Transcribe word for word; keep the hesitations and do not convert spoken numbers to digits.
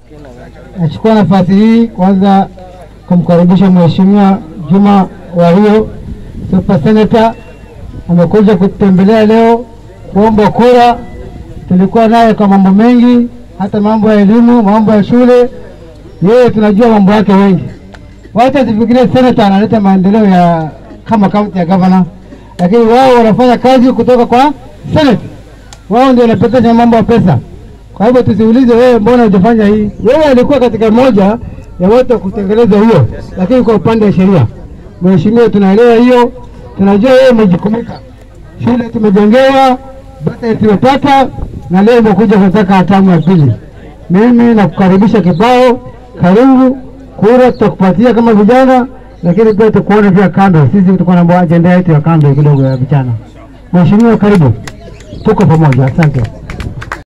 Nachukua nafasi hii kwanza kumkaribisha Mheshimiwa Juma Wario, Super Senator, amekuja kutembelea leo kuomba kura. Tulikuwa naye kwa mambo mengi, hata mambo ya elimu, mambo ya shule. Yeye tunajua mambo yake wengi. Wacha tufikirie senator analeta maendeleo ya kama county ya governor, lakini wao wanafanya kazi kutoka kwa senate. Wao ndio wanapata mambo ya pesa. Kwa hivyo tusiulize wewe mbona hujafanya hii. Wewe alikuwa katika moja ya watu kutengeneza hiyo, lakini kwa upande wa sheria. Mheshimiwa, tunaelewa hiyo. Tunajua wewe umejikumika. Shule tumejengewa, bata tumepata, na leo umekuja kutaka hatamu ya pili. Mimi nakukaribisha kibao, karibu. Kura tutakupatia kama vijana, lakini pia tukuone pia kando. Sisi tutakuwa na agenda yetu ya kando kidogo ya vijana. Mheshimiwa, karibu. Tuko pamoja. Asante.